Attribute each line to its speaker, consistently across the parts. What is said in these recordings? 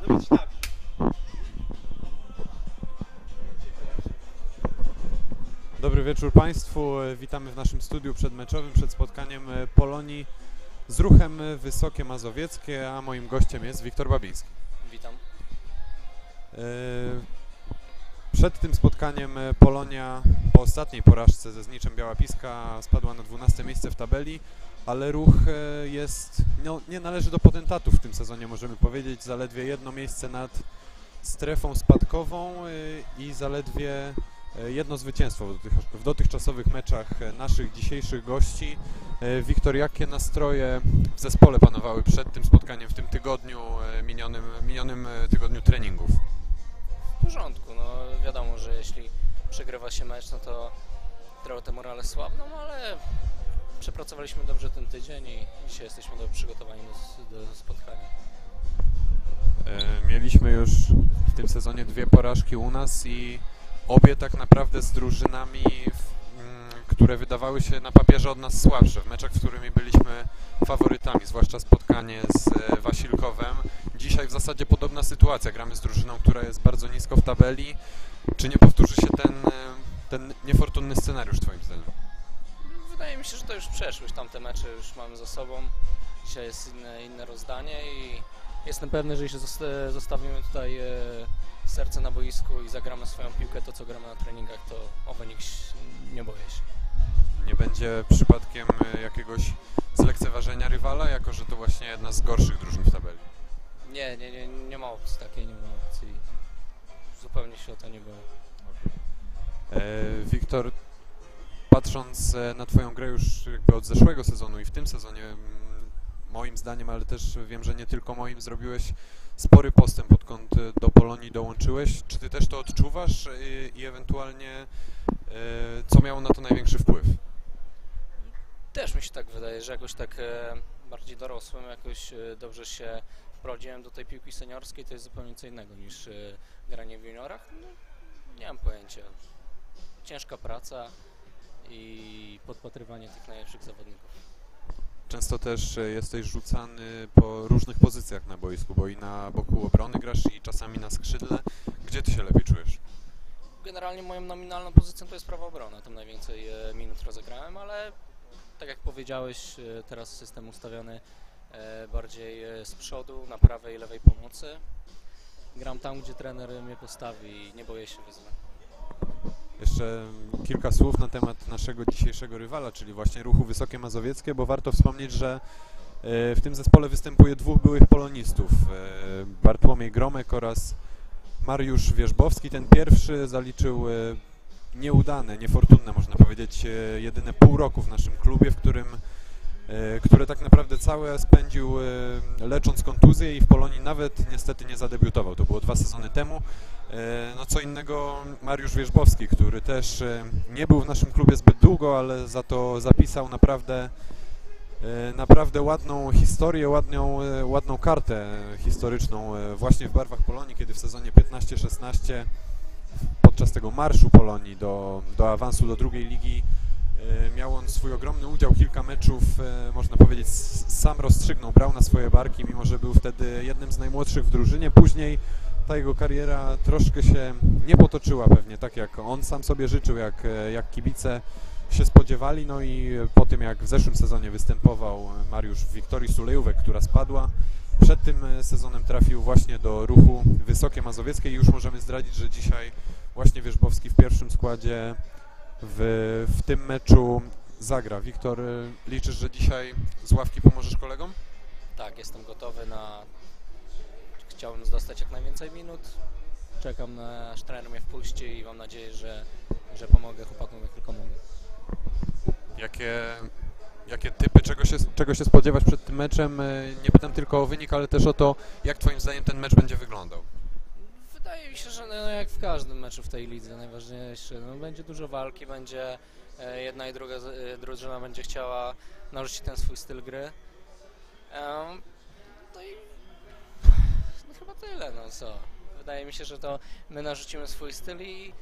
Speaker 1: Dobry wieczór Państwu. Witamy w naszym studiu przedmeczowym przed spotkaniem Polonii z Ruchem Wysokie Mazowieckie, a moim gościem jest Wiktor Babiński.
Speaker 2: Witam.
Speaker 1: Przed tym spotkaniem Polonia po ostatniej porażce ze Zniczem Biała Piska spadła na 12 miejsce w tabeli, ale Ruch jest, nie należy do potentatów w tym sezonie, możemy powiedzieć, zaledwie jedno miejsce nad strefą spadkową i zaledwie jedno zwycięstwo w dotychczasowych meczach naszych dzisiejszych gości. Wiktor, jakie nastroje w zespole panowały przed tym spotkaniem w tym tygodniu, minionym tygodniu treningów?
Speaker 2: W porządku, no wiadomo, że jeśli przegrywa się mecz, no to trochę te morale słabną, ale przepracowaliśmy dobrze ten tydzień i dzisiaj jesteśmy dobrze przygotowani do spotkania.
Speaker 1: Mieliśmy już w tym sezonie 2 porażki u nas i obie tak naprawdę z drużynami, które wydawały się na papierze od nas słabsze, w meczach, w którymi byliśmy faworytami, zwłaszcza spotkanie z Wasilkowem. Dzisiaj w zasadzie podobna sytuacja, gramy z drużyną, która jest bardzo nisko w tabeli. Czy nie powtórzy się ten niefortunny scenariusz Twoim zdaniem?
Speaker 2: Wydaje mi się, że to już przeszłość, tamte mecze już mamy za sobą. Dzisiaj jest inne rozdanie i jestem pewny, że jeśli zostawimy tutaj serce na boisku i zagramy swoją piłkę, to co gramy na treningach, to o wynik nie boję się.
Speaker 1: Nie będzie przypadkiem jakiegoś zlekceważenia rywala, jako że to właśnie jedna z gorszych drużyn w tabeli?
Speaker 2: Nie ma opcji takiej, nie ma opcji. Zupełnie się o to nie boję.
Speaker 1: Wiktor, patrząc na Twoją grę już jakby od zeszłego sezonu i w tym sezonie, moim zdaniem, ale też wiem, że nie tylko moim, zrobiłeś spory postęp, odkąd do Polonii dołączyłeś. Czy Ty też to odczuwasz i ewentualnie co miało na to największy wpływ?
Speaker 2: Też mi się tak wydaje, że jakoś tak bardziej dorosłym, jakoś dobrze się wprowadziłem do tej piłki seniorskiej, to jest zupełnie co innego niż granie w juniorach. No, nie mam pojęcia. Ciężka praca i podpatrywanie tych najlepszych zawodników.
Speaker 1: Często też jesteś rzucany po różnych pozycjach na boisku, bo i na boku obrony grasz i czasami na skrzydle. Gdzie Ty się lepiej czujesz?
Speaker 2: Generalnie moją nominalną pozycją to jest prawa obrona, tam najwięcej minut rozegrałem, ale tak jak powiedziałeś, teraz system ustawiony bardziej z przodu, na prawej i lewej pomocy. Gram tam, gdzie trener mnie postawi i nie boję się wyzwań.
Speaker 1: Jeszcze kilka słów na temat naszego dzisiejszego rywala, czyli właśnie Ruchu Wysokie Mazowieckie, bo warto wspomnieć, że w tym zespole występuje 2 byłych polonistów, Bartłomiej Gromek oraz Mariusz Wierzbowski. Ten pierwszy zaliczył nieudane, niefortunne, można powiedzieć, jedyne pół roku w naszym klubie, które tak naprawdę całe spędził lecząc kontuzję i w Polonii nawet niestety nie zadebiutował. To było 2 sezony temu. No co innego Mariusz Wierzbowski, który też nie był w naszym klubie zbyt długo, ale za to zapisał naprawdę ładną historię, ładną kartę historyczną właśnie w barwach Polonii, kiedy w sezonie 15-16 podczas tego marszu Polonii do awansu do drugiej ligi miał on swój ogromny udział, kilka meczów, można powiedzieć, sam rozstrzygnął, brał na swoje barki, mimo że był wtedy jednym z najmłodszych w drużynie. Później ta jego kariera troszkę się nie potoczyła pewnie tak, jak on sam sobie życzył, jak kibice się spodziewali. No i po tym, jak w zeszłym sezonie występował Mariusz w Wiktorii Sulejówek, która spadła, przed tym sezonem trafił właśnie do Ruchu Wysokie Mazowieckie i już możemy zdradzić, że dzisiaj właśnie Wierzbowski w pierwszym składzie w tym meczu zagra. Wiktor, liczysz, że dzisiaj z ławki pomożesz kolegom?
Speaker 2: Tak, jestem gotowy Chciałbym dostać jak najwięcej minut. Czekam, aż trener mnie wpuści i mam nadzieję, że pomogę chłopakom jak tylko mogę.
Speaker 1: Jakie typy, czego się spodziewać przed tym meczem? Nie pytam tylko o wynik, ale też o to, jak Twoim zdaniem ten mecz będzie wyglądał.
Speaker 2: Wydaje mi się, że jak w każdym meczu w tej lidze najważniejsze, będzie dużo walki, będzie jedna i druga drużyna będzie chciała narzucić ten swój styl gry. No i chyba tyle, no co. Wydaje mi się, że to my narzucimy swój styl i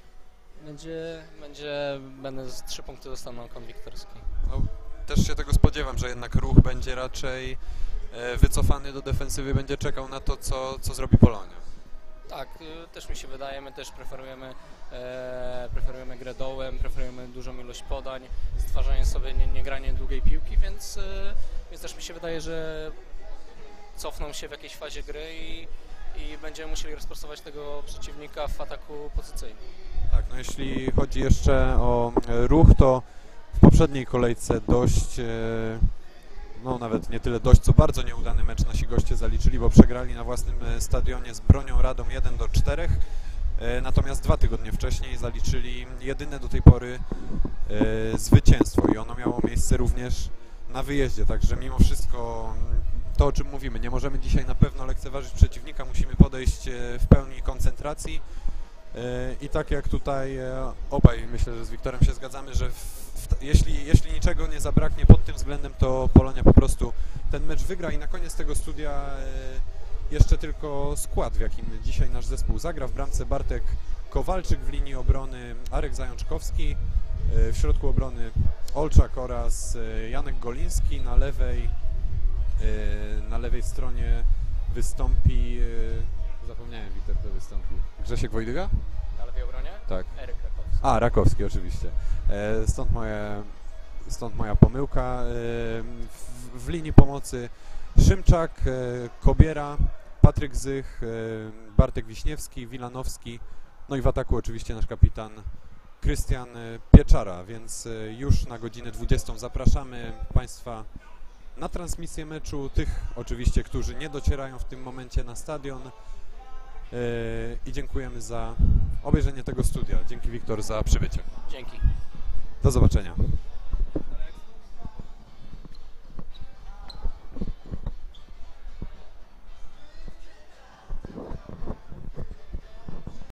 Speaker 2: będę z 3 punkty dostaną konwiktorski.
Speaker 1: No, też się tego spodziewam, że jednak Ruch będzie raczej wycofany do defensywy, będzie czekał na to, co zrobi Polonia.
Speaker 2: Tak, też mi się wydaje, my też preferujemy grę dołem, preferujemy dużą ilość podań, stwarzanie sobie, nie granie długiej piłki, więc też mi się wydaje, że cofną się w jakiejś fazie gry i będziemy musieli rozpracować tego przeciwnika w ataku pozycyjnym.
Speaker 1: Tak, no jeśli chodzi jeszcze o Ruch, to w poprzedniej kolejce dość, no nawet nie tyle dość, co bardzo nieudany mecz nasi goście zaliczyli, bo przegrali na własnym stadionie z Bronią Radom 1-4, natomiast 2 tygodnie wcześniej zaliczyli jedyne do tej pory zwycięstwo i ono miało miejsce również na wyjeździe, także mimo wszystko to, o czym mówimy, nie możemy dzisiaj na pewno lekceważyć przeciwnika, musimy podejść w pełni koncentracji i tak jak tutaj obaj, myślę, że z Wiktorem się zgadzamy, że jeśli niczego nie zabraknie pod tym względem, to Polonia po prostu ten mecz wygra i na koniec tego studia jeszcze tylko skład, w jakim dzisiaj nasz zespół zagra. W bramce Bartek Kowalczyk, w linii obrony Arek Zajączkowski, w środku obrony Olczak oraz Janek Goliński, na lewej stronie wystąpi, zapomniałem, Wiktor, kto wystąpi. Grzesiek Wojdyga?
Speaker 2: Na lewej obronie?
Speaker 1: Tak.
Speaker 2: Eryk Rakowski.
Speaker 1: A, Rakowski oczywiście. Stąd moja pomyłka. W linii pomocy Szymczak, Kobiera, Patryk Zych, Bartek Wiśniewski, Wilanowski, no i w ataku oczywiście nasz kapitan Krystian Pieczara, więc już na godzinę 20 zapraszamy Państwa na transmisję meczu, tych oczywiście, którzy nie docierają w tym momencie na stadion i dziękujemy za obejrzenie tego studia. Dzięki, Wiktor, za przybycie.
Speaker 2: Dzięki.
Speaker 1: Do zobaczenia.